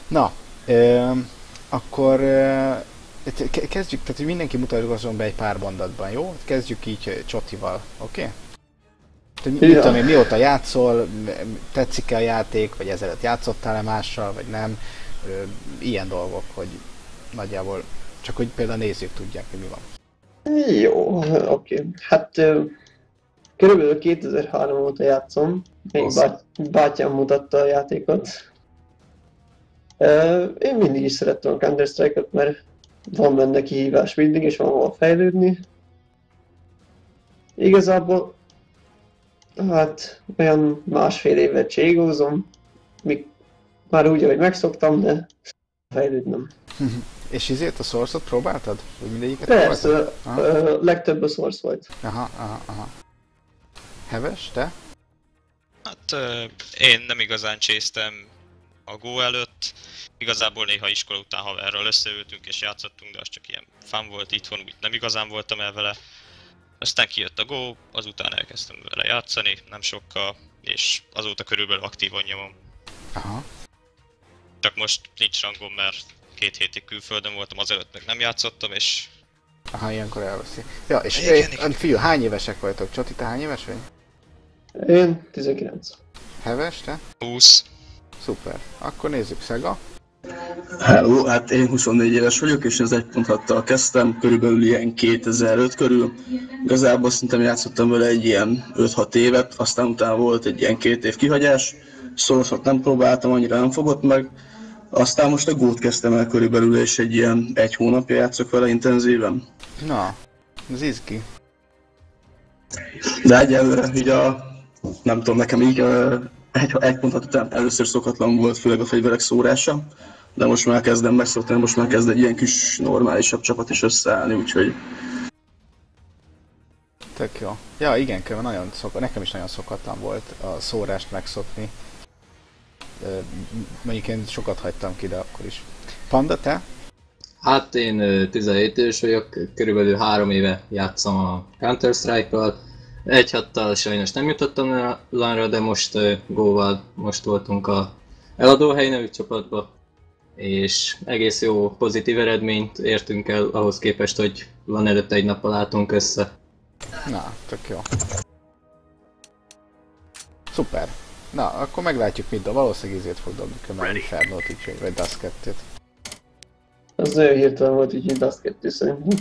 Na, akkor kezdjük, tehát hogy mindenki mutatkozzon be egy pár mondatban, jó? Kezdjük így Csotival, oké? Okay? Mit tudom én, mióta játszol, tetszik-e a játék, vagy ezelőtt játszottál-e mással, vagy nem? Ilyen dolgok, hogy nagyjából, csak hogy például nézzük tudják, hogy mi van. Jó, oké. Hát körülbelül 2003 óta játszom, még bátyám mutatta a játékot. Én mindig is szerettem a Counter-Strike-ot, mert van benne kihívás mindig, és van hol fejlődni. Igazából, hát olyan másfél évet cségózom, már úgy, ahogy megszoktam, de fejlődnöm. És ezért a Source-ot próbáltad? Vagy mindegyiket Persze, legtöbb a Source volt. Aha. Heves, te? Hát én nem igazán csésztem a Go előtt. Igazából néha iskola után haverral összeültünk és játszottunk, de az csak ilyen fun volt itthon, úgy nem igazán voltam el vele. Aztán kijött a Go, azután elkezdtem vele játszani, nem sokkal, és azóta körülbelül aktívan nyomom. Aha. Csak most nincs rangom, mert 2 hétig külföldön voltam, azelőtt meg nem játszottam, és... Aha, ilyenkor elveszi. Ja, és igen. fiú, hány évesek vagytok? Csoti, te hány éves vagy? Én 19. Heves, te? 20. Szuper. Akkor nézzük Szega. Hello, hát én 24 éves vagyok, és az 1.6-tal kezdtem, körülbelül ilyen 2005 körül. Igazából szerintem játszottam vele egy ilyen 5-6 évet, aztán utána volt egy ilyen 2 év kihagyás. Source-ot nem próbáltam, annyira nem fogott meg. Aztán most a Go-t kezdtem el körülbelül, és egy ilyen 1 hónapja játszok vele intenzíven. Na, ez izgi. De egyelőre így nem tudom, nekem így egy pont után először szokatlan volt, főleg a fegyverek szórása. De most már kezdem megszokni, most már kezd egy ilyen kis normálisabb csapat is összeállni, úgyhogy... Tök jó. Ja, igen, nekem is nagyon szokatlan volt a szórást megszokni. Mondjuk én sokat hagytam ki, de akkor is. Panda, te? Hát én 17 éves vagyok, körülbelül 3 éve játszom a Counter-Strike-kal. 1.6-tal sajnos nem jutottam LAN-ra, de most Go-val most voltunk a Eladóhely nevű csapatba. És egész jó pozitív eredményt értünk el ahhoz képest, hogy LAN előtt egy nappal álltunk össze. Na, tök jó. Szuper. Na, akkor meglátjuk mit, de valószínűleg izét fog dobni kömmel Infernót így, vagy Dust 2-t. Az nagyon hirtelen volt, így Dust 2 szerintem.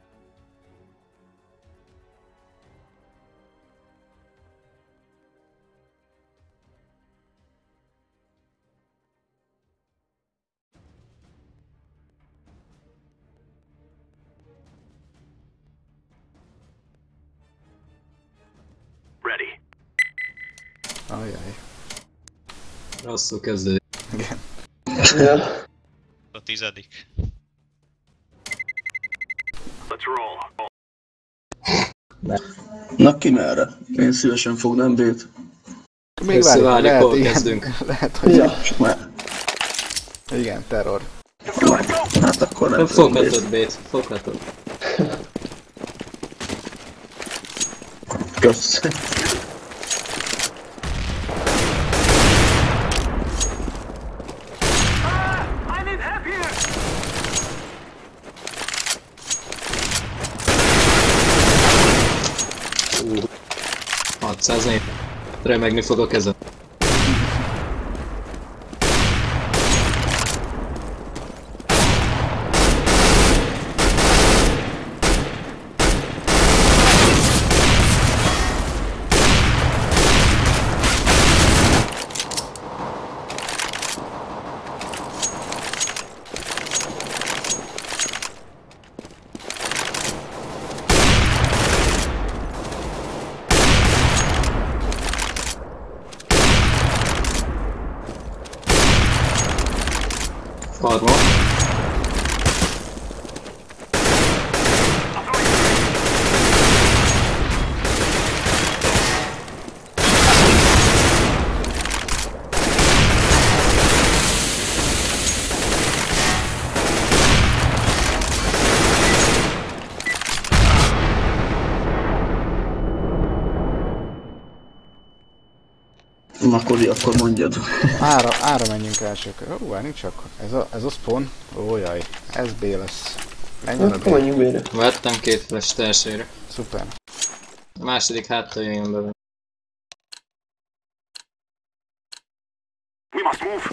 Ajjaj. Rosszul kezdődik. Igen. Ja. A 10. Na ki merre? Én szívesen fognám B-t. Még várjuk, lehet, hol igen, kezdünk. lehet, hogy Ja. Már. igen, terror. Hát akkor nem tudom Foghatod B-t, foghatod. Kösz. Uh, 600 év. Remegni fogok ezen. Karma. Na Kodi, akkor mondjad. Ára menjünk első kör. Nincs akkor. Ez a spawn. Ó jaj, ez B lesz. Menjen a Akkor B. menjünk B-re. Vettem 2 flash elsőre. Szuper. A második háttal jöjjön be. We must move.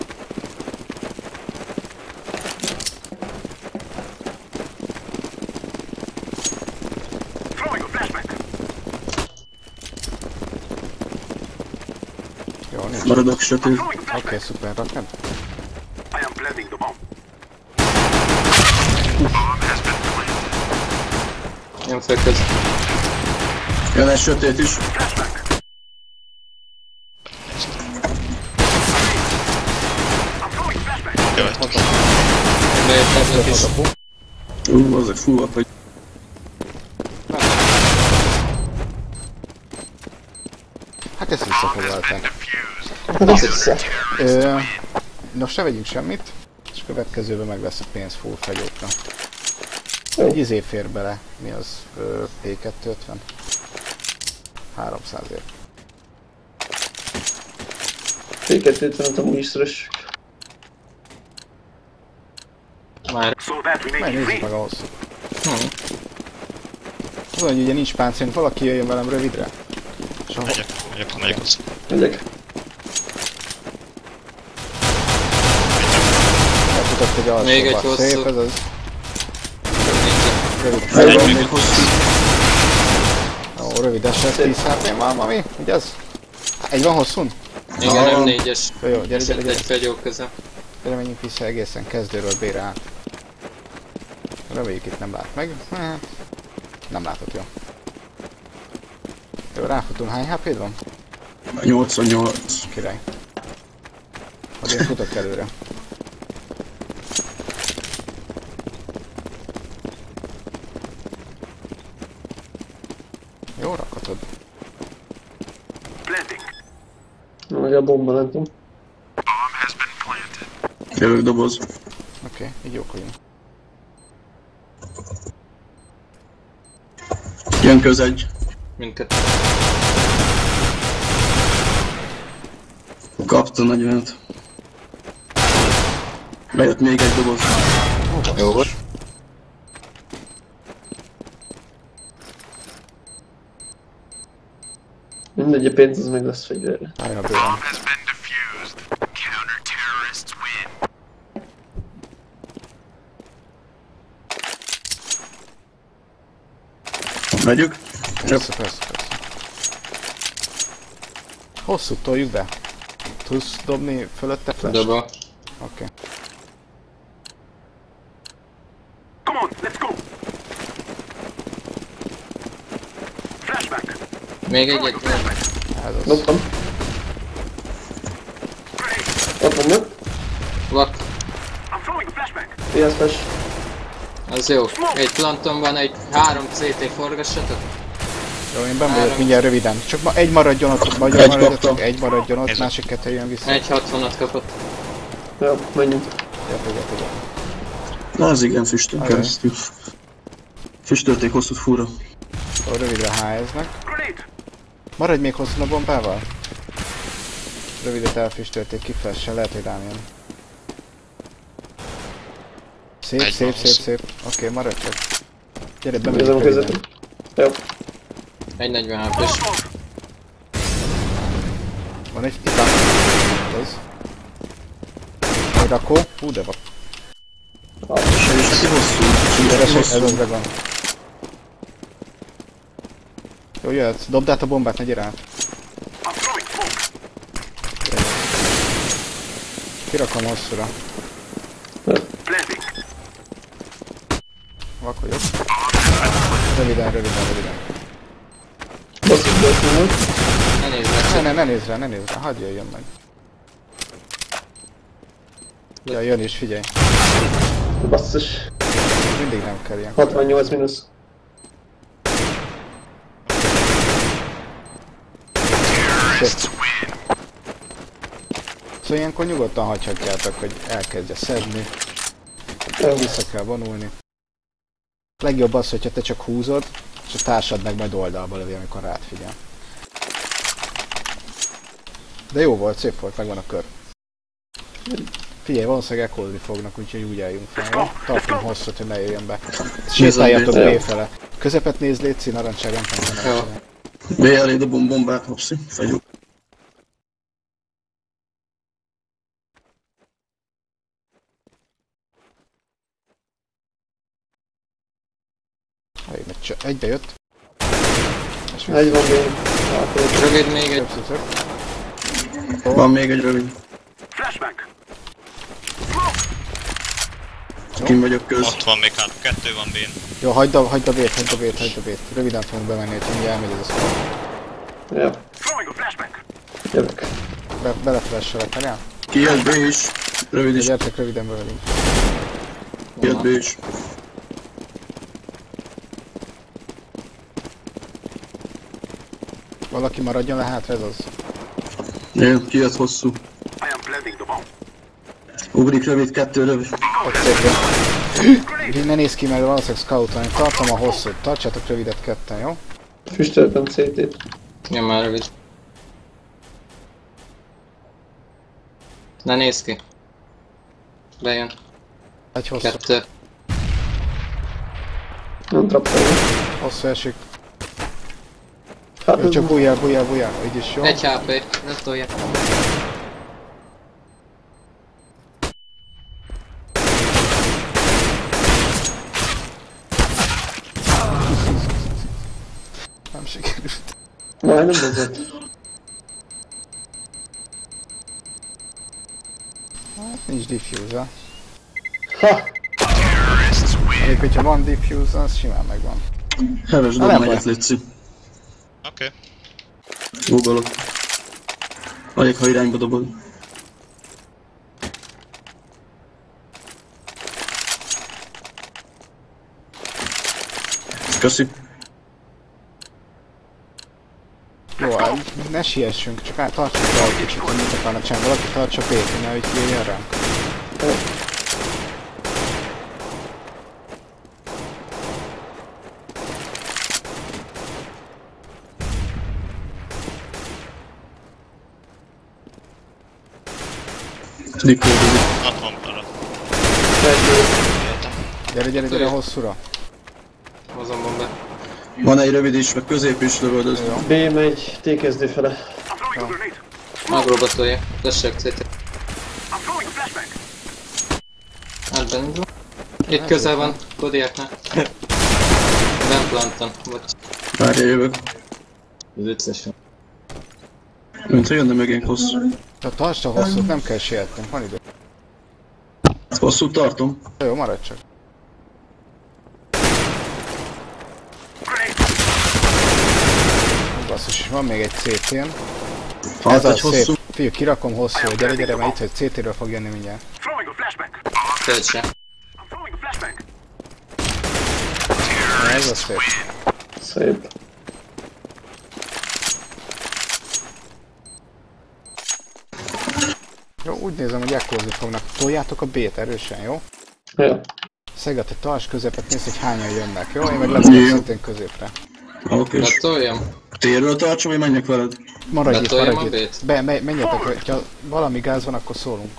Throwing a flashback. Jó, nincs. Maradok sötét. Oké, szuper, rakd. I am planting the bomb. Jön fölköz. Jön egy sötét is. Flashback. I'm throwing flashback. Bejött ezek is. Azok fúvak, hogy... Hát ezt visszafoglalták. Vissza. Nos, se vegyünk semmit, és következőben meg lesz a pénz full fegyókra. Jó. Egy izé fér bele. Mi az? P250? 300-ért. P250 amúgy is szoros. Már. So that we Majd make it nézzük free. meg a hosszú. Az, hogy ugye nincs páncélom, valaki jöjjön velem rövidre. És ahol... Megyek hozzá. Megyek. Elfutott egy alsóba. Még egy hosszú. Szép ez az. Rövid. Megvan még hosszú. Ó, rövides lesz, 10 HP van, mami? Vigyázz! Egy van hosszún? Igen, M4-es. Jó, gyere, Esett gyere. egy fegyók köze. Gyere, menjünk vissza egészen kezdőről B-re át. Reméljük itt nem lát meg. Nem látott, jó. Jó, ráfutunk. Hány HP-d van? 88. Király. Hogy én futok előre. Jó, rakhatod. Planting. Na, meg a bomba, nem tudom. Bomb has been planted. Jövök doboz. Oké, így jók vagyunk. Jön közegy. Mindkettő. Kapta 40-et. Bejött még egy doboz. Jó volt. Mindegy, a pénz az meg lesz fegyverre. Álljon a B-re. Bomb has been defused. Counter-terrorists win. Megyük. Persze, persze. Hosszú toljuk be. Tudsz dobni fölötte flash? Doba. Oké. Come on, let's go. Flashback. Még egy. Ez az. Dobtam. Ott van, nem? Vak. I'm throwing a flashback. PSP-s. Az jó. Egy planton van, egy 3 CT forgassatok. Jó, én benn vagyok mindjárt röviden. Csak ma egy maradjon ott, Egy maradjatok, kaptam. egy maradjon ott, Ez- másik kettő jön vissza. Egy 60-at kapott. Jó, menjünk. Gyere. Na az igen, füstön Ajaj. keresztül. Füstölték hosszút fúra. Ó, rövidre HS-nek. Grenade. Maradj még hosszú a bombával? Rövidet elfüstölték ki flash-sel, lehet, hogy rám jön. Szép, Egy szép, van szép, hosszú. szép. Oké, maradj csak. Gyere, Nézem a bemegyünk röviden. közvetlen. Jó. Egy 40 HP-s. Van egy itt van. Ez. Egy rakó. Hú, de van. És neki hosszú. Ez Neki az hosszú. megvan. Jó, jöhetsz. Dobd át a bombát, ne gyere át. I'm throwing smoke. Kirakom hosszúra. Planting. Vak vagyok. Röviden. Basszus, basszus, nem? Ne nézd meg. Ne nézz rá, hadd jöjjön meg. Ja, jön is, figyelj. Basszus. Mindig nem kell ilyen. 68 mínusz. Szóval ilyenkor nyugodtan hagyhatjátok, hogy elkezdje szedni. Vissza kell vonulni. Legjobb az, hogyha te csak húzod, és a társad meg majd oldalba lövi, amikor rád figyel. De jó volt, szép volt, megvan a kör. Figyelj, valószínűleg ekózni fognak, úgyhogy úgy álljunk fel, jó? Tartunk hosszút, hogy ne jöjjön be. Sétáljatok B fele. Közepet nézd, létszi, narancság, nem tudom, narancság. B elé dobom bombát, hopszi, fegyük. Egybe jött. Egy van még. Rövid még egy. Van még egy rövid. Flashback. Kim vagyok köz. Ott van még hát, 2 van bén. Jó, hagyd a bét. Röviden fogunk bemenni, hogy mindjárt elmegy ez a szó. Ja, Throwing a flashback. jövök. Beleflesselek, várjál? Ki jött B is. Rövid is. Gyertek röviden bevelünk. Ki jött B is. Valaki maradjon le hátra, ez az. Én, ki jött hosszú. I am planting the bomb. Ugrik rövid, 2 rövid. Ott szépen. Ne nézz ki, mert valószínűleg scoutolni. Tartom a hosszút. Tartsátok rövidet ketten, jó? Füstöltem CT-t. Ja, már rövid. Ne nézz ki. Bejön. Egy hosszú. 2. Nem trappolom. Hosszú esik. Hát Jó, ez csak bújjál. Így is jó. 1 HP, ne tolja. Nem sikerült. majdnem vezet. Hát nincs diffuser. Ha! Még hogyha van diffuser, az simán megvan. Heves nem dob baj. egyet, létszik. Oké. Googolok. Alig, ha irányba dobod. Köszi. Jó, ne siessünk, csak tartsuk be a kicsit, hogy mit akarnak csinálni. Valaki tartsa B-t, ne hogy jöjjön ránk. Nikó rövid. Ott van para. Gyere hosszúra. Hozom bombát. Van egy rövid is, meg közép is lövöldöz. B megy, T-kezdő fele. I'm throwing a grenade. Magróba tolja. Tessék CT. I'm throwing a flashback. Átbenindul. Itt közel van, Kodiáknál. Ben planton, vagy Várja, jövök. az vicces. Mint ha jönne mögénk hosszú. Tartsd a hosszút, nem kell sietnünk, van idő. Hosszút tartom. Jó, maradj csak. Basszus, van még egy CT-n. Ez Halt az egy hosszú. szép. Fiú, kirakom hosszú, gyere, mert itt, hogy CT-ről fog jönni mindjárt. Throwing a flashback. Töltse. I'm throwing a flashback. Ez az szép. Szép. Jó, úgy nézem, hogy ekkózni fognak. Toljátok a B-t erősen, jó? Ja. Szeged, te tarts közepet, nézd, hogy hányan jönnek, jó? Én meg lettem szintén középre. Oké. Betoljam? Térről tartsam, vagy menjek veled? Maradj itt, Betoljam maradj a itt. B-t? Menjetek, hogyha valami gáz van, akkor szólunk.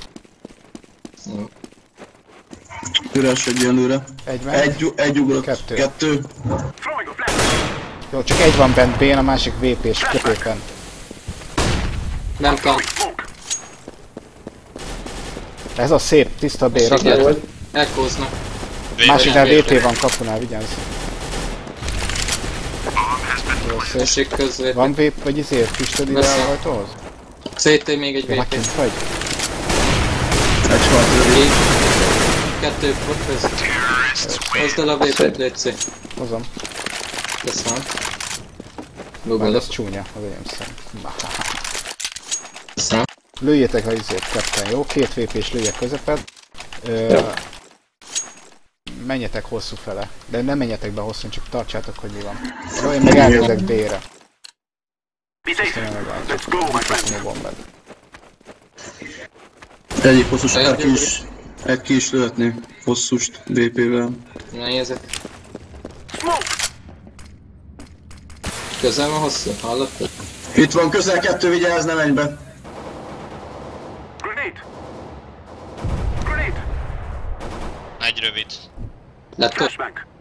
Üres egyenlőre. Egy megy. Egy ugrott. Kettő. 2. Throwing a flashback. Jó, csak egy van bent B-n, a másik VP-s középen. Nem plant. Smoke. Ez a szép, tiszta B, Siker. rakd. Vagy? Echoesnak. Másiknál Vagy- VP van kapunál, vigyázz. Jó, szép. Tessék közvé. Van VP, vagy izért, füstöd ide Veszem. a rajtóhoz? CT még egy Jó, hát VP. kint vagy? Egy halt rövid. Így. 2 köz. Hozd el a VP-t, létszik. Hozom. Köszönöm. Már Google-op. ez csúnya, az enyém szerint. Köszönöm. Lőjétek a izért ketten, jó? Két VP-s lőjek közepet. Ja. Menjetek hosszú fele. De nem menjetek be hosszú, csak tartsátok, hogy mi van. Jó, én meg elnézek B-re. Be Aztán safe. meg Let's go, my friend. elcsapom a bombát. Egyik hosszús, egy ki is lőhetné hosszúst BP-vel. Nézek. Smoke. Közel van hosszú, hallottad? Itt van közel 2, vigyázz, ne menj be! Egy rövid. Láttad?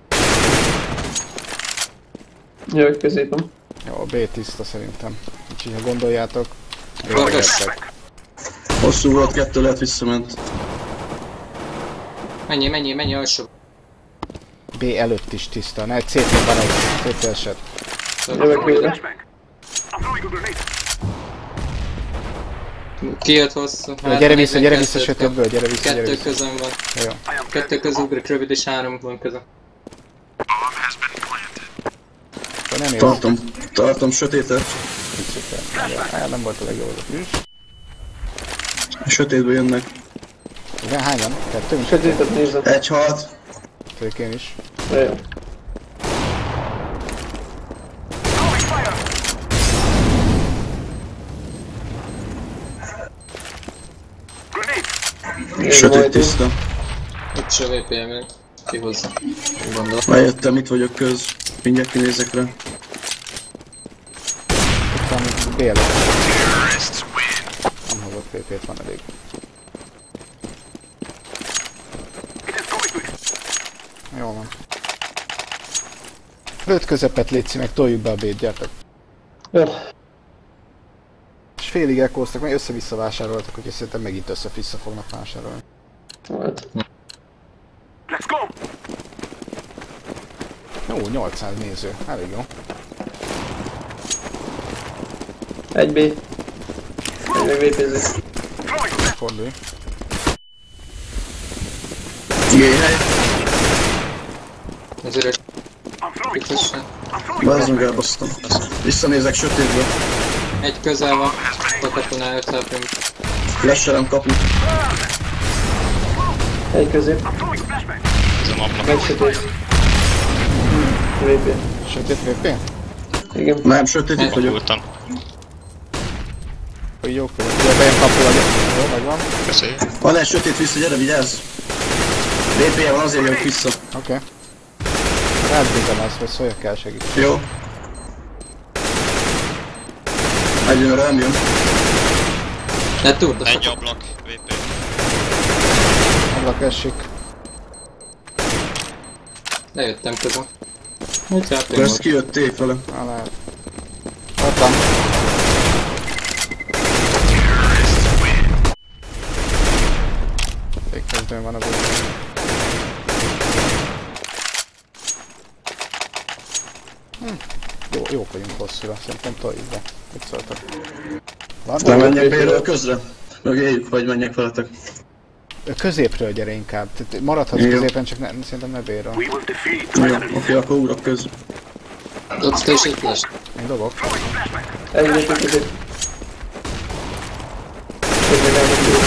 Jövök középen. Jó, a B tiszta szerintem. Úgyhogy ha gondoljátok... Forgass. Hosszú volt, 2 lehet visszament. Menjél alsó. B előtt is tiszta. Ne, CT van egy. CT eset. Jövök végre. Kijött hosszú. Gyere vissza sötétből, gyere vissza. Kettő közön van. Jó. Kettő közön ugrik, rövid és 3 van közön. Akkor nem ér. Tartom sötétet. Nem volt a legjobb az a füst. A sötétből jönnek. Igen, hányan? Kettő? Sötétet nézem. 1 halt. Tők én is. Jó. Sötét tiszta. Itt se VP még. Kihozza. Gondolom. Lejöttem, itt vagyok köz. Mindjárt kinézek rá. Itt van B előtt. Nem hozott PP-t, van elég. Jó van. Lőtt közepet létszi, meg toljuk be a B-t, gyertek. Jó. És félig ekóztak, meg össze-vissza vásároltak, úgyhogy szerintem megint össze-vissza fognak vásárolni. Volt. Jó, 800 néző, elég jó. 1B. Egy meg VP-ző. Fordulj. G-hely. Az öreg. Kikossa. Bázunk elbasztam. Visszanézek sötétből. Egy közel van. A katonál 5 HP. Flasherem kapni. Egy közép. Ez a ablak. Meg sötét. VP. Sötét VP? Igen. Nem, sötét itt vagyok. Kapultam. Hogy jók vagyok. Ugye bejön kapul a jó, megvan. Köszönjük. Van egy sötét vissza, gyere, vigyázz! VP-je van, azért jövök vissza. Oké. Rád bízom azt, hogy szóljak kell segíteni. Jó. Egyőre nem jön. Letúrd a Egy ablak, VP. Ablak esik. Lejöttem közön. Egy HP Kösz volt. kijött T-fele. Lehet. Ott van. Végkezdőn van a bőr. Jók vagyunk hosszúra, szerintem toljuk be. Mit szóltak? Van? Nem menjek B-ről közre? Mögéjük, vagy menjek veletek? Középről gyere inkább. Tehát maradhatsz Jó. középen, csak szerintem ne B-ről. Jó, oké, akkor ugrok köz. Dobsz te is egy flash. Én dobok. Egy VP közép. Egy meg elmondjuk.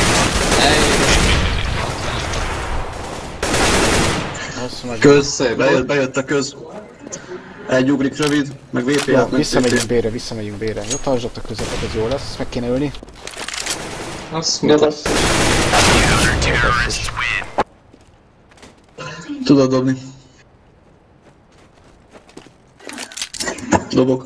Hosszú meg. Köz, bejött a köz. Egy ugrik rövid, meg VP Jó, át, meg visszamegyünk CT. B-re, visszamegyünk B-re. Jó, tartsd a közepet, ez jó lesz. Ezt meg kéne ölni. Azt Ne mit? bassz. Tudod dobni. Dobok.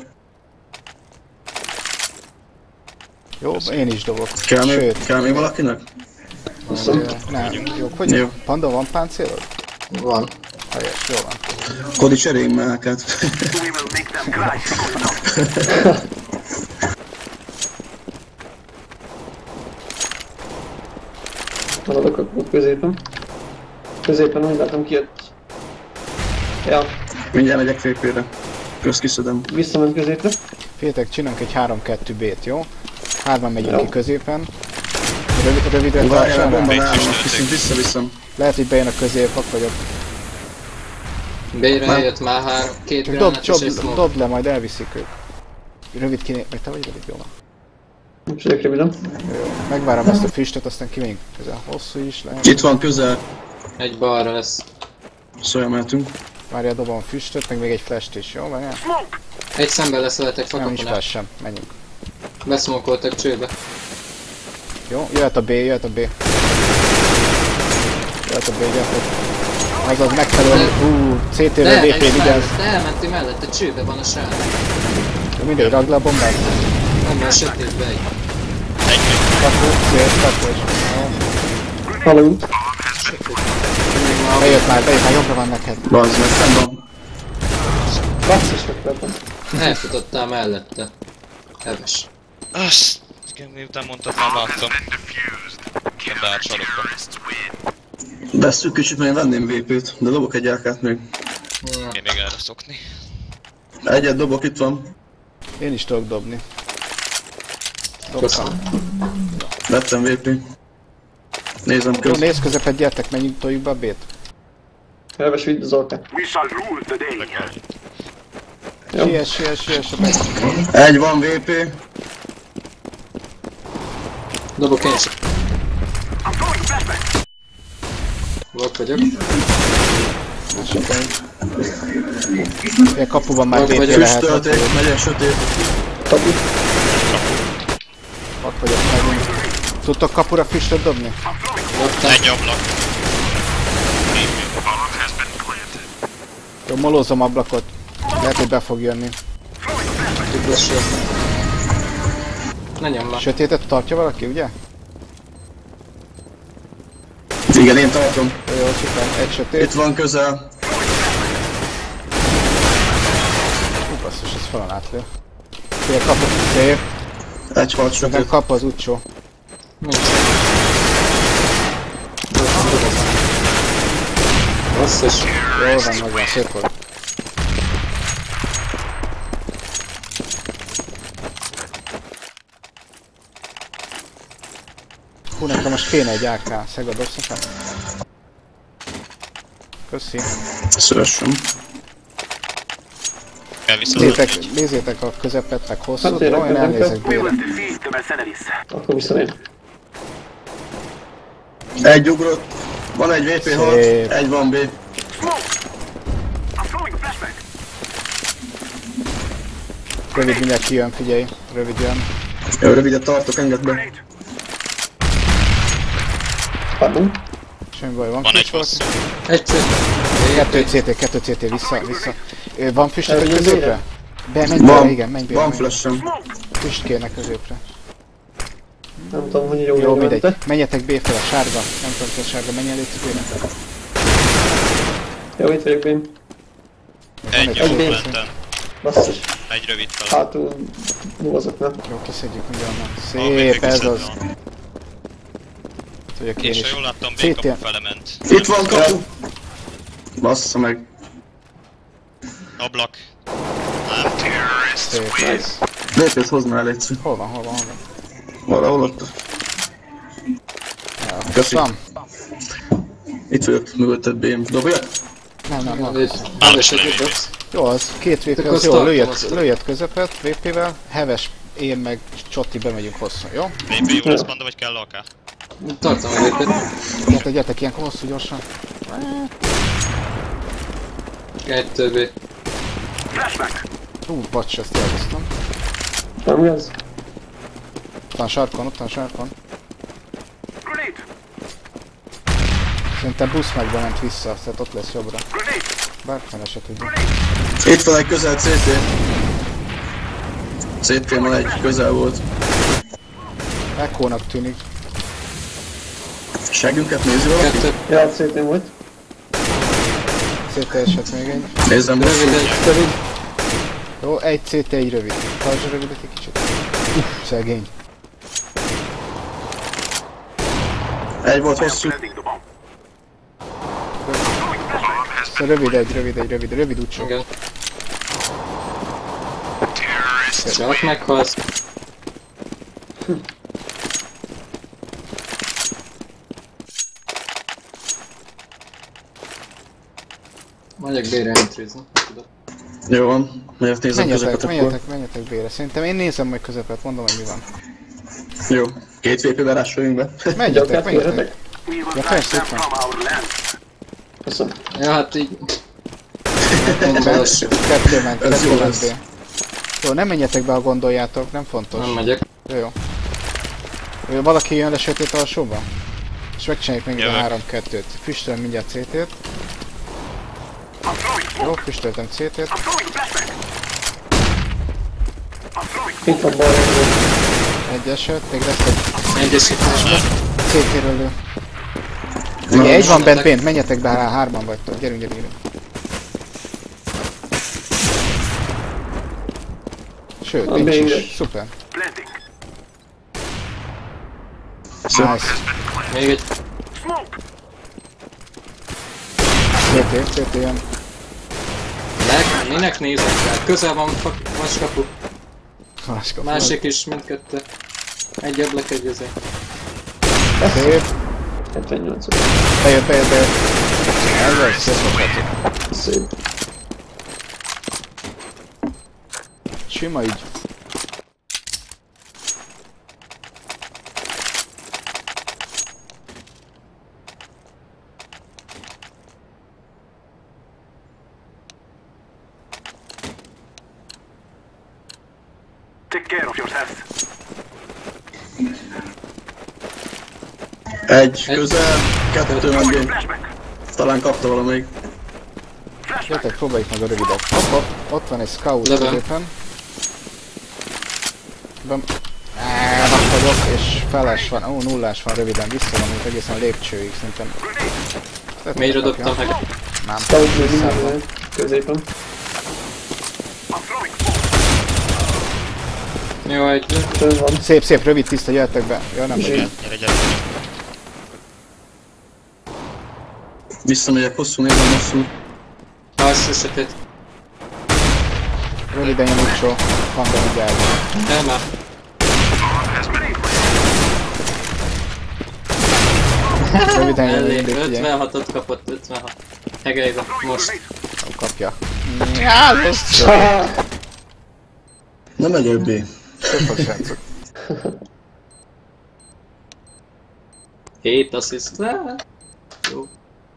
Jó, én is dobok. Kell még valakinek? Nem, jók vagyunk? Jó. Panda, van páncélod? Van. Helyes, jó van. Kodi cseréljünk már át. Maradok akkor középen. Középen úgy látom kijött. Ja, Mindjárt megyek VP-re. Kösz kiszedem. visszament középre. Féltek, csinálunk egy 3-2B-t, jó? Hárman megyünk Jó. ki középen. Rövidre Várjál, a tartsál, bomba Még nálam, füstölték. viszont visszaviszem. lehet, hogy bejön a közép, ott vagyok. B-re jött már két Csak granát és egy smoke. dobd le, majd elviszik ők. Rövid kiné... Vagy te vagy rövid, jó van. Most egyre bírom. Jó. Megvárom ezt a füstöt, aztán kimegyünk közel. Hosszú is lehet. Itt van közel. Egy balra lesz. Szóval mehetünk. Várjál, dobom a füstöt, meg még egy flash-t is, jó? Várjál? Egy szemben lesz veletek Nem, nincs fakatonál. flash sem. Menjünk. Beszmokoltak csőbe. Jó, jöhet a B, jöhet a B. Jöhet a B, gyertek. Ez az megfelelő. CT-vel VP, vigyázz. Te elmentél mellette, csőbe van a srác. Mindegy, ragd le a bombát. Nem van sötétbe egy. Kapó, szél, kapó is. Jó. Halunk. Bejött már, jobbra van neked. Bazd meg, fenn van. Basszus meglepem. Elfutottál mellette. Heves. Azt... Igen, miután mondtad, már láttam. Nem beállt sarokba. Vesszük kicsit, mert én venném VP-t, de dobok egy AK-t még. Én még erre szokni. Egyet dobok, itt van. Én is tudok dobni. Köszönöm. Vettem VP. Nézem Jó, közt. nézz közepet, gyertek, menjünk, toljuk be a B-t. Heves, vidd az orkát. We shall rule the day. Jó. Siess, Egy van VP. Dobok én is. I'm throwing a flashback. Volt vagyok. Ilyen kapuban már Vagy B-t vagyok. lehet. Füstölték, megyek sötét. Tabu. Ott vagyok megint. Tudtok kapura füstöt dobni? Dobtam. Egy ablak. Jó, molózom ablakot. Lehet, hogy be fog jönni. Tudod, sőt. Ne nyom már. Sötétet tartja valaki, ugye? Igen, én tartom. Jó, szuper. Egy sötét. Itt van közel. Hú, basszus, ez falon átlő. Fél kaput, fél. Egy halt Nem sötét. kap az utcsó. Nincs. Dobok. Basszus. Jól van, nagyon szép volt. Hú, nekem most kéne egy AK. Szega, dobsz nekem? Köszi. Szörösöm. Nézzétek a közepet, meg hosszút, Hát tényleg, olyan elnézek We bőle. will defeat the mercenaries. Akkor visszanél. Egy ugrott. Van egy VP halt, Szép. egy van B. Smoke. I'm throwing a flashback. Rövid mindjárt kijön, figyelj. Rövid jön. Jó, rövidet tartok, engedd be. Grenade. Pardon. Semmi baj, van Van egy füst valaki? hosszú. Egy csőt. 2 CT, vissza. Van füstöt a Elvigyünk középre? Be, menj Van, be, igen, menj be. van menj be. flashem. Füst kérnek középre. Nem tudom, hogy jó Jó, mente. mindegy. Menjetek B fel, a sárga. Nem tudom, ki a sárga, menj el itt B-nek. Jó, itt vagyok én. Egy egy jó B. lenten. Basszus. Egy rövid talán. Hátul búvazok, nem? Jó, kiszedjük mindjárt. Még Szép, ez az. kiszedve. Vagyok én És is. ha jól láttam, CT. B-kapu fele ment. Itt van kapu. Bassza meg. Ablak. Szép. Nice. VP-t hozd már, légy. Hol van? Valahol ott. Köszi. Van? Itt vagyok, mögötted B-m. Dobjak? Nem. Heves egy dobsz. Jó, az két VP, Akkor az jó, tartom azt. lőjött közepet VP-vel, Heves, én meg Csotti bemegyünk hosszú, jó? VP jó lesz banda, vagy kell AK? Tartom a végét. Gyertek ilyenkor hosszú gyorsan. Egy többé. Flashback. Bocs, ezt elhoztam. Nem igaz? Ott van sarkon. Grenade. Szerintem busz meg bement vissza, tehát ott lesz jobbra. Grenade. Bár fene se tudja. Itt van egy közel CT. CT van egy, közel volt. Ekkónak tűnik. Segünket nézi valaki? Kettő. Ja, CT volt. CT eset még egy. Nézzem be. Rövid egy. Rövid. Jó, egy CT, egy rövid. Tartsd a rövidet egy kicsit. Szegény. Egy volt hosszú. Planting the bomb. Rövid útsó. Igen. Csak meghalsz. Megyek B-re entryzni. Jó van, miért nézem közepet akkor? Menjetek B-re. Szerintem én nézem majd közepet, mondom, hogy mi van. Jó, két VP-ben rásoljunk be. Menjetek. Félretek. We will Ja, drive persze, them itt van. from our land. Köszönöm. Ja, hát így. Kettő ment Ez jó B. lesz. Jó, nem menjetek be, ha gondoljátok, nem fontos. Nem megyek. Jó. Valaki jön le sötét alsóba? És megcsináljuk még a Jövök. 3-2-t. Füstölöm mindjárt CT-t. I'm throwing smoke. Jó, füstöltem CT-t. I'm throwing flashback. I'm throwing Itt van balra. Egy eset, még lesz egy Egyesítésben. CT-ről lő. Ugye, egy van bent, menjetek be, hárman vagytok, gyerünk. Sőt, nincs is, szuper. Nice. Még egy. CT jön. Minek nézek rá? Közel van vaskapu. Vaskapu. Másik is, mindkettő. Egy ablak, egy azért. Szép. 78. Bejött. Ez vagy, szép. Szép. Sima így. Take care of yourself. Egy közel, kettő mögé. Talán kapta valamelyik. Jöttek, próbáljuk meg a rövidet. Hopp, ott van egy scout Lövöm. középen. Nak vagyok, és feles van, nullás van röviden, visszavonult egészen lépcsőig, szerintem. Mélyre dobtam meg. Nem. Scout még Vissza van. mindig középen. Jó, egy. Fönn van. Szép, rövid, tiszta, jöttek be. Ja, nem Zsír. megy. Gyere. Visszamegyek, hosszú nézem, hosszú. Alsó sötét. Röviden jön utcsó, van benne egy álló. Nem már. Röviden jön Elég. mindig, ugye? 56-ot kapott, 56. Hegelybe, most. Kapja. János! Nem megyek B. Szép srácok. 7 assziszt. Jó.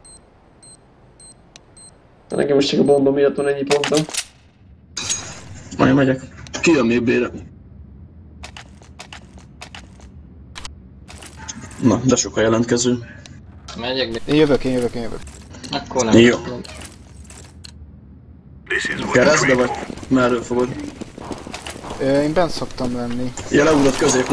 Nekem most csak a bomba miatt van ennyi pontom. Majd megyek. Ki jön még B-re? Na, de sok a jelentkező. Megyek be. Én jövök. Akkor nem. Jó. This is what Keresztbe vagy? Merről fogod? Én bent szoktam lenni. Ja, leugrott közép.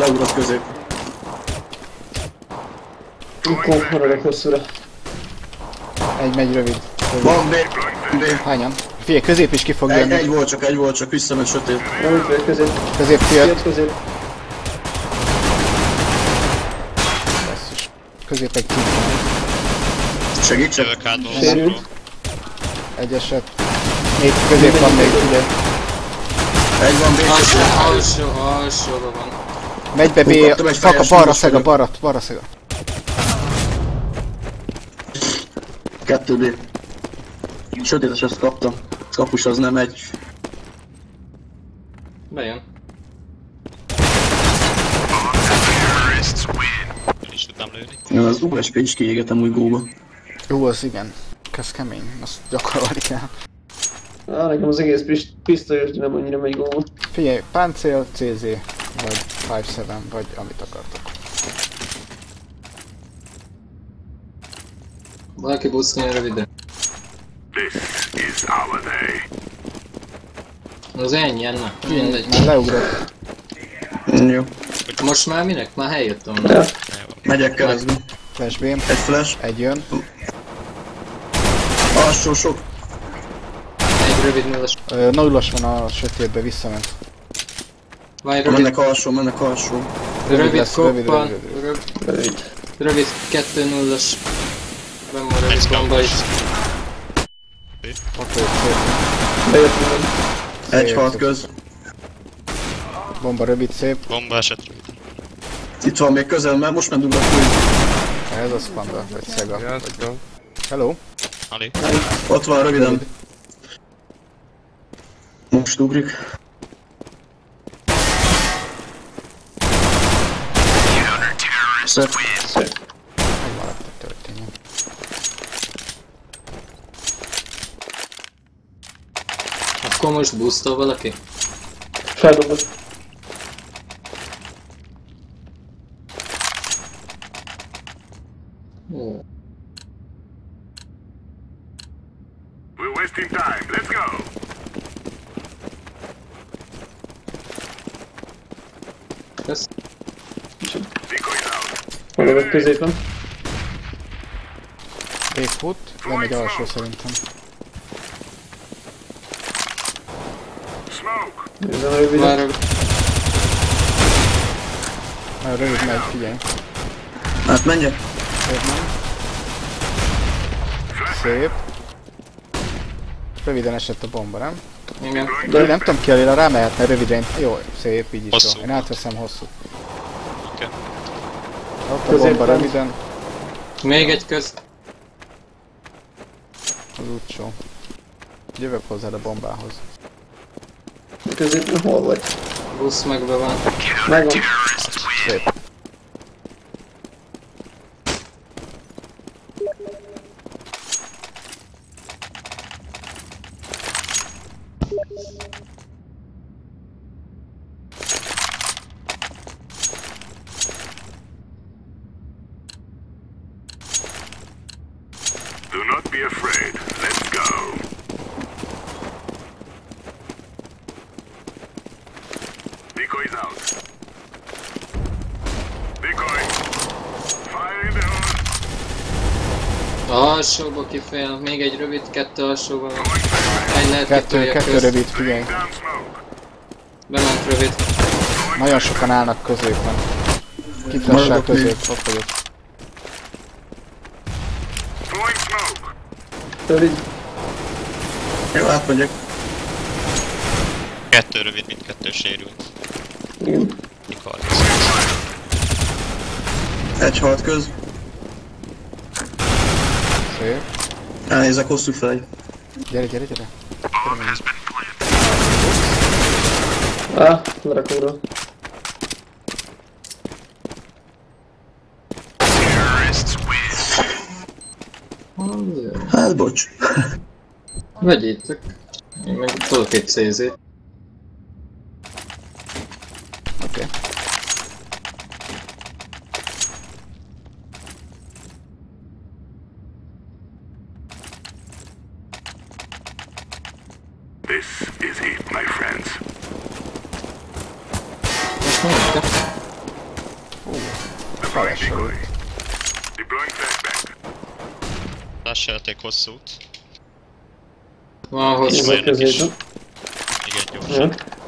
Akkor maradok hosszúra. Egy megy rövid. Van B. Hányan? Figyelj, közép is ki fog jönni. Egy volt csak, visszamegy sötét. Nem úgy vagyok közép. Közép kijött. Jött közép. Basszus. Közép egy kint. Segítsek? Jövök át Sérült. dolgozról. Egy eset. Még közép van még, ugye. Egy van B. Alsóban van. Megy be Hú, kaptam B, egy faka, fejes balra nyomos szega, vagyok. balra szega. 2 B. Sötétes, ezt kaptam. Kapus az nem egy. Bejön. terrorists win. El is tudnám lőni. Ja, az USP is kiégetem új góba. Jó, az igen. Ez kemény, azt gyakorolni kell. Nekem az egész pisztolyos nem annyira megy góba. Figyelj, páncél, CZ, vagy 5-7, vagy amit akartok. Valaki buszkolja röviden. This is our day. Az ennyi, ennek. Figyelj, Mindegy. már leugrott. Jó. Most már minek? Már helyjöttem. Ja. Megyek keresztbe. Flashbém, Egy flash. egy jön. Alsó sok. Egy rövid nullas. Nullas van a sötétbe, visszament. Vagy rövid. Mennek alsó. Rövid lesz, koppan. Rövid. Rövid 2 nullas. Nem van Egy rövid bomba is. Ott vagy szép. Bejött minden. Egy halt köz. Bomba rövid, szép. Bomba esett rövid. Itt van még közel, mert most ment ugrat új. Ez a Spanda, vagy Sega. Vagy... Hello? Ali. Ott van röviden. Most ugrik. Szép. Megmaradt a történjen. Akkor most boostol valaki? Feldobott. Ó. We're wasting time. Let's go. Ez Decoys out. Maradok középen. Végfut, lemegy alsó szerintem. Smoke. Nézem a rövidet. Várok. Nagyon rövid megy, figyelj. Hát menjek. Szép nem. Szép. Röviden esett a bomba, nem? Igen. De nem tudom ki a lila, rámehetne röviden. Jó, szép, így is Hosszú. jó. Én átveszem hosszú. Oké. Ott a Középen. bomba röviden, Még egy köz. az útsó. Jövök hozzád a bombához. Középen hol vagy? Busz meg be van. Megvan. Szép. Do not be afraid. Let's go. Decoys out. Decoy. Fire in the hole. Alsóba kifejel. Még egy rövid, 2 alsóban van. Egy lehet Kettő köz. rövid, figyelj. Down smoke. Bement rövid. Nagyon sokan állnak középen. Kiflassák Maradok még. közép, ott vagyok. Throwing smoke. Rövid. Jó, átmegyek. 2 rövid, mindkettő sérült. Igen. Mikor? Egy halt köz. Szép. Elnézek hosszú felé. Gyere, gyere, gyere. Lerakom rá. Terrorists win. Az jó. Hát bocs. Vegyétek. Én meg tudok egy CZ-t. Oké. This is it, my friends. Most mondta. Feles volt. Deploying flashbang. Lássátok hosszút. Van hosszú. Nézek középen. Igen, gyors. Ja.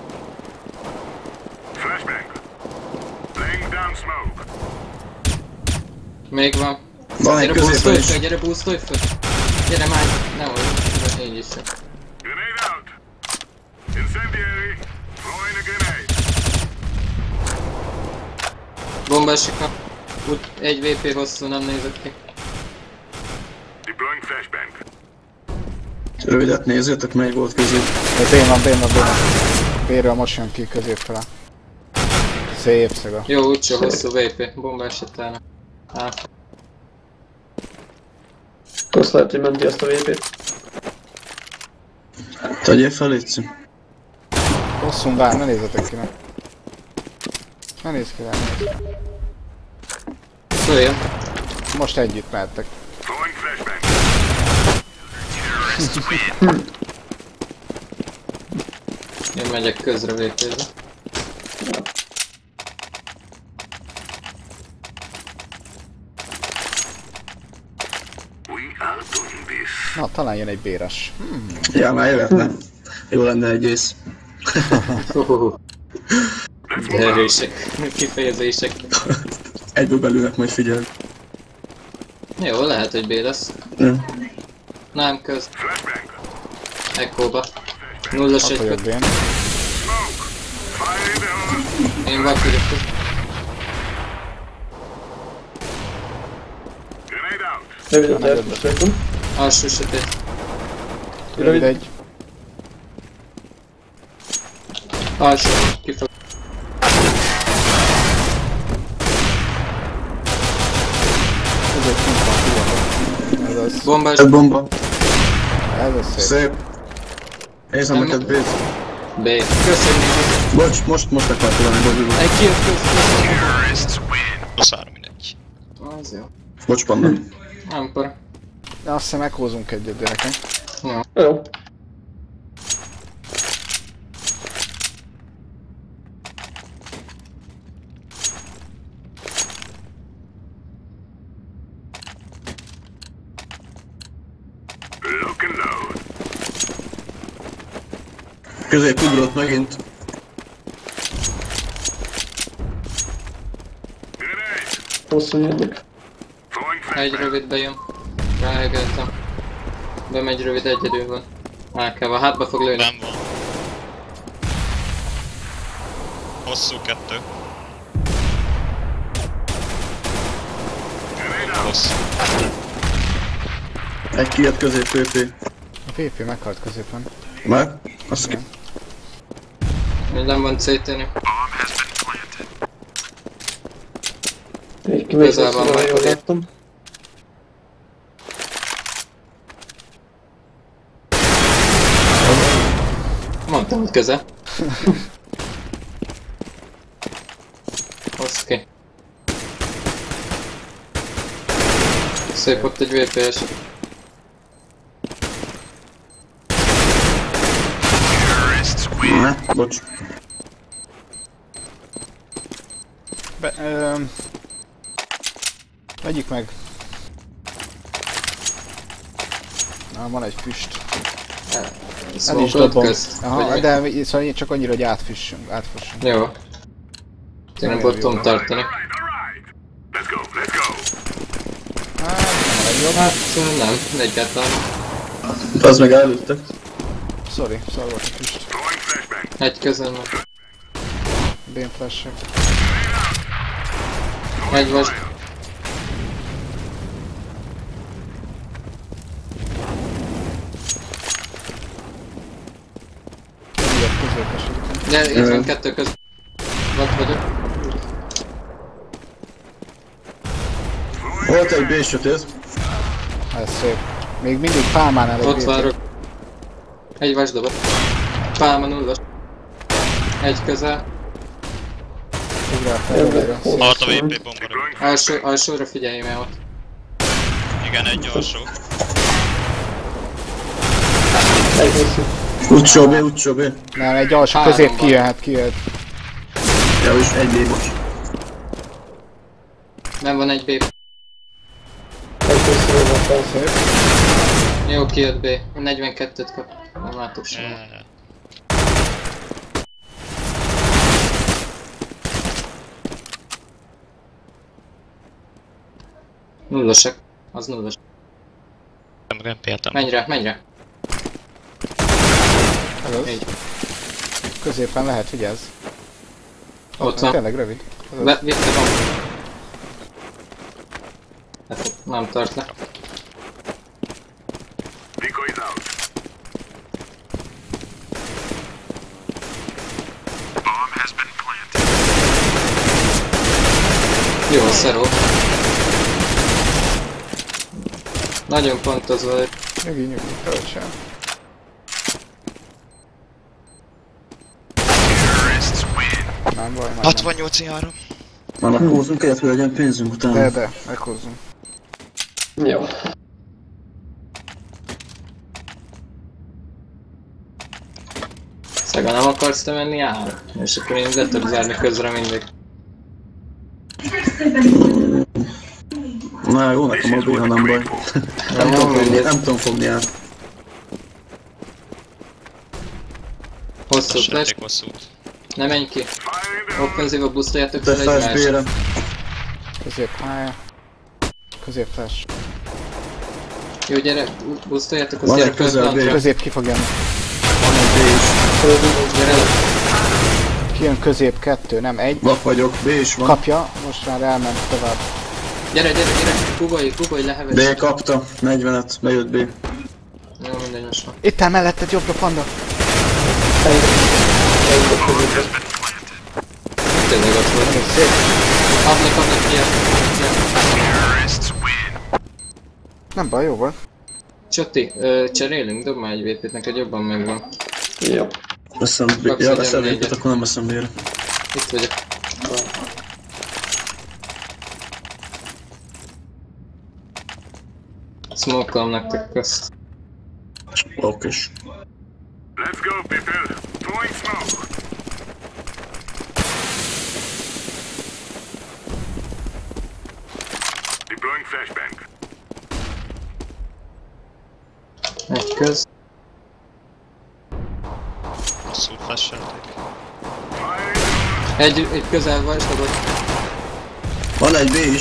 Flashbang. Laying down smoke. Még van. Van egy Gyere középen boostolj is. fel, gyere boostolj fel. Gyere már, nehogy. De így is. Grenade out. Incendiary. Throwing a grenade. Bombásika. Egy VP hosszú, nem nézett ki. Deploying flashbang. Rövidet nézzétek, mely volt közé. Bén van. Béről most jön ki középfele. Szép szega. Jó, úgyse hosszú VP. Bombás utána. Azt lehet, hogy menti azt a VP-t. Tegyél fel, létszik. Hosszún vár, ne nézzetek ki meg. Ne nézz ki rá. Följön. Most együtt mehettek. Throwing flashbang. Én megyek közre VP-re. We are doing this. Na, talán jön egy béres. Ja, már jöhetne. Jó lenne egy ész. De erősek. Kifejezések. Egyből belülnek, majd figyelj. Jó, lehet, hogy B lesz. Ja. Nem köz. Flashbang. Echo-ba. 0-as Ott egy vagyok köz. bén. Smoke. Fire in the hole. Én vak vagyok. Grenade out. Rövidet elpusztáltam. Alsó sötét. Rövid egy. Alsó. Kifog. Között kint van, figyelj. Ez az. Bombás. Egy bomba. Ez az szép. Szép. Nézem Nem- neked B-t. B. Köszönjük. Bocs, most akartam lenni bobbiba. Egy kill köz. Terrorists win. 23 mindegy. Az jó. Bocs, panda. Nem par. De azt hiszem meghozunk egyet, gyerekek. Jó. Lock and load. Közép ugrott megint. Grenade. Hosszú jönnek. Throwing Egy flashbang. rövid bejön. Ráhegeltem. Bemegy rövid, egyedül van. AK-val, hátba fog lőni. Nem van. Hosszú 2. Grenade out. Hosszú. Egy kijött közép PP. A PP meghalt középen. Meg? Azt ki. Nem van CT-nek. Bomb has been planted. Egy kimegy Közel van, hosszúra, meg jól odébb. láttam. Mondtam, hogy közel. Hozz ki. Szép ott egy VPS. Terrorists win. Ne, bocs. Vegyük meg. Na, van egy füst. El is Smoke-olt dobom. közt. Aha, de szóval csak annyira, hogy átfussunk. Jó. Tényleg ott tudom tartani. Alright. Let's go. Let's go. Hát, nem a legjobb. Hát nem, egyáltalán. Az meg előttek. Sorry, szóval volt a füst. Throwing flashbang. Egy közel van. Bén flashek. Egy vas. Ilyet középes. De itt van kettő köz. Ott vagyok. Volt egy B sötét. Ez szép. Még mindig Pálmánál egy Ott BT. várok. Egy vas dobott. Pálma nullas. Egy közel. Ugrál fel, ugrál. Halt a VP bomba. Alsóra figyelj meg ott. Igen, egy alsó. Egy hosszú. Utcsó B, utcsó B. Nem, egy alsó Három közép van. kijöhet. Ja, és egy B, bocs. Nem van egy B. Egy hosszúra van. Szép. Jó, kijött B. 42-t kap. Nem látok semmit. Nullasak. Az nullas. Nem rempéltem. Menj rá, menj rá. Ez az. Így. Középen lehet, vigyázz. Ott van. Tényleg rövid. Ez az. Vitte van. Nem tart le. Decoy is out. Bomb has been planted. Jó, szeró. Nagyon pontozva vagy. Nyugi, tölts el. Terrorists win. Nem baj, már 68-3. Már húzunk egyet, hogy legyen pénzünk nem. utána. De, meghúzzunk. Jó. Szega, nem akarsz te menni ára? És akkor én le tudok zárni közre mindig. Na jó, nekem a B, ha nem baj. Nem tudom fogni át. Hosszú flash. Játék hosszút. Ne menj ki. Fire in the Offenzíva boostoljátok De fel flash egymást. B-re. Közép pálya. Közép flash. Jó, gyere, boostoljátok az Van gyere egy közel fel B. plantra. Közép ki fog jönni. Van egy B is. Gyere le. Kijön közép 2, nem 1. Vak vagyok, B is van. Kapja, most már elment tovább. Gyere, Kugolj, leheves. B kapta, 40-et, bejött B. Jó, mindegy, most van. Itt áll melletted jobbra, panda. Tényleg ott volt. Szép. Adnak, ilyen. terrorists win. Nem baj, jó volt. Csoti, cserélünk, dob már egy VP-t, neked jobban megvan. Jó. Veszem B, Kapsz ja egy veszel M4-et. B-t, akkor nem veszem B-re. Itt vagyok. Smoke-olom nektek közt. Okés. Let's go, people. Throwing smoke. Deploying flashbang. Egy köz. Rosszul flashelték. Egy közel van, és adott. Van egy B is.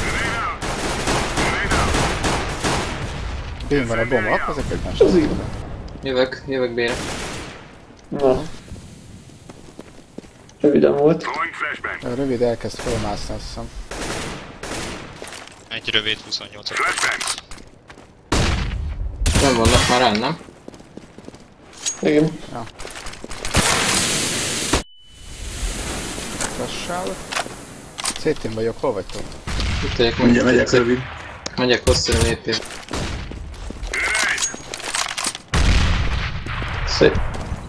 Bén van a bomba, ezek egymásra. Jövök B-re. Na. Röviden volt. Throwing flashbang. A rövid elkezd felmászni, azt hiszem. Egy rövid 28-at. Flashbang. Nem vannak már rá, nem? Igen. Lassál. Szétén vagyok, hol vagytok? Itt vagyok, Mindjárt megyek rövid. megyek hosszúra lépés. Szép.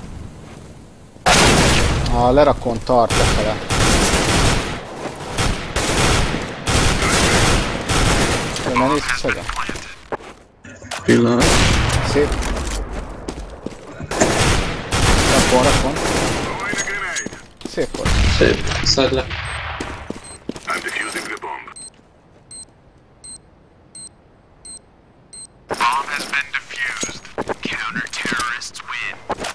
A lerakón tart lefele. Ne nézd ki szege. Pillanat. Szép. Rakon. Throwing a grenade. Szép volt. Szép. Szedd le. I'm defusing the bomb. Bomb has been defused. Counter-terrorists win.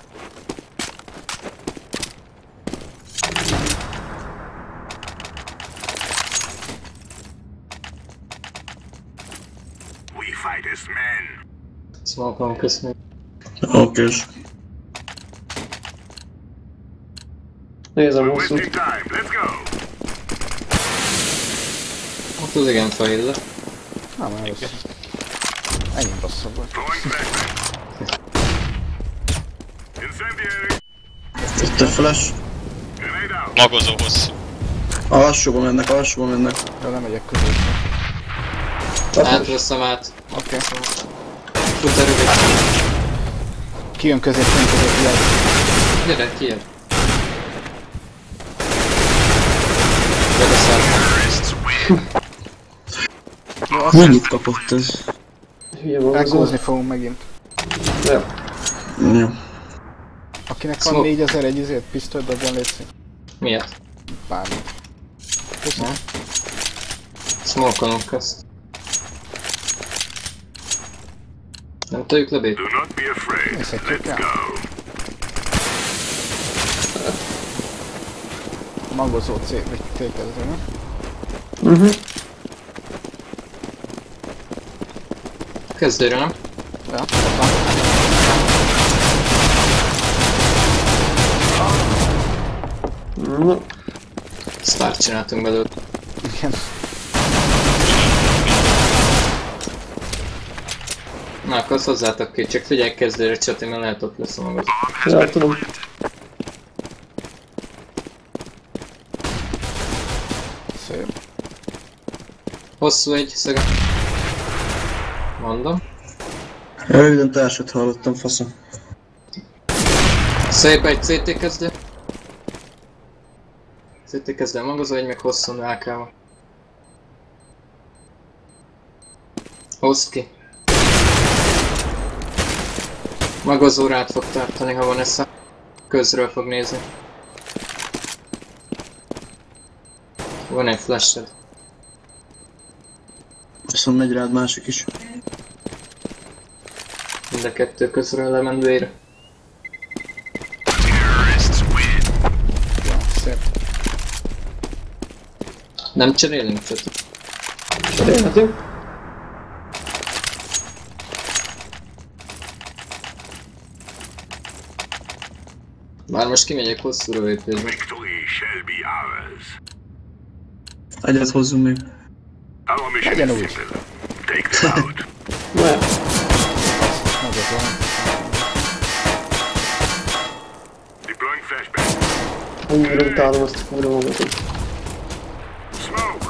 We fight as men. Smoke-on köszönjük. Okés. Nézem We're hosszút. wasting time. Let's go. Hát az igen fail le. Nem, már rossz. Ennyi rosszabb volt. Throwing flashbang. Incendiary. Itt a flash. Grenade out. Magozó hosszú. Alsóba mennek, alsóba mennek. De nem megyek középre. Átveszem át. Oké. Fut erővé. Kijön középre, Gyere, kijön. Bedeszem. Terrorists win. Mennyit kapott ez? Hülye magazó. Elkózni fogunk megint. Ja. Jó. Akinek van Smoke. 4000 egy izért pisztolyt, dobjon létszik. Miért? Bármit. Köszönöm. Smoke-on közt. Nem tudjuk le B. Do not be afraid. Nézhetjük Let's el. go. Magozó cég, vagy tékezdő, nem? Mhm. Kezdőre, nem? Ja, ott van. Na. Start csináltunk belőle. Igen. Na, akkor azt hozzátok ki, csak figyelj kezdőre csati, mert lehet ott lesz a magazó. Ja, tudom. Szép. Hosszú egy szöge. Mondom. Röviden társat hallottam, faszom. Szép egy CT kezdő. CT kezdő a magazó, egy meg hosszú AK-val. Hozd ki. Magazó rád fog tartani, ha van esze. Közről fog nézni. Van egy flashed. Viszont megy rád másik is. Mind a kettő közről lement B-re. Terrorists win. Ja, szép. Nem cserélünk csati. Cserélhetünk. Már most kimegyek hosszúra vépézni. Victory shall be ours. Egyet hozzunk még. Our mission Legyen is úgy. simple. Take them out. Na. Magozó. Deploying flashbang. Annyira utálom azt a kurva magazót. Smoke.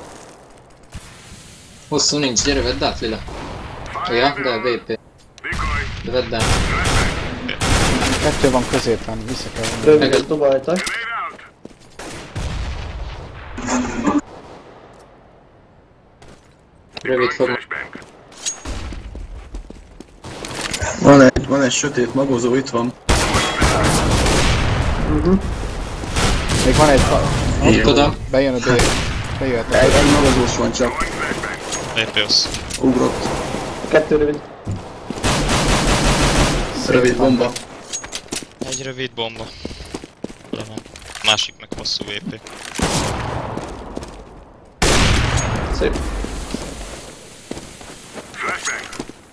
Hosszú nincs, gyere vedd át Lila. Ja, de VP. Decoy. De vedd át. Kettő van középen, vissza kell venni. Röviden dobáltak. Grenade out. Rövid fog. Flashbang. Van egy sötét magozó, itt van. Még van egy... Ott oda. Bejön a B. Bejöhet. Egy magozós van csak. Throwing flashbang. VP-osz. Ugrott. Kettő rövid. Rövid bomba. Egy rövid bomba. Le van. Másik meg hosszú VP. Szép. Flashbang.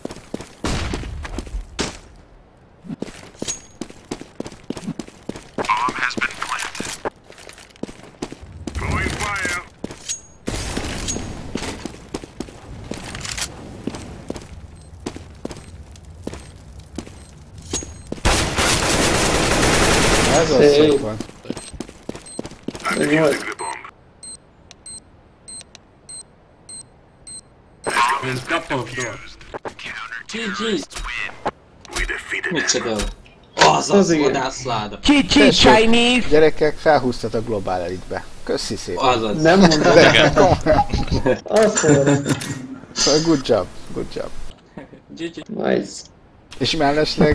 Bomb has been planted. Throwing fire. Ez az Szép. szép van. I'm Good defusing work. the bomb. There's couple door. GG! We defeated Mit them. csinál? Az Az igen. vadászláda! Tessék, gyerekek, felhúztat a Global Elite-be. Köszi szépen. Azaz. Nem mondod. Igen. Azt mondom. Good job, good job. GG. Nice. És mellesleg...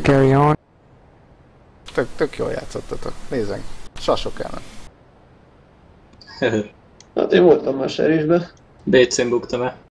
Tök jól játszottatok. Nézzünk. Sasok ellen. Hát én voltam már serésbe. BC-n buktam el.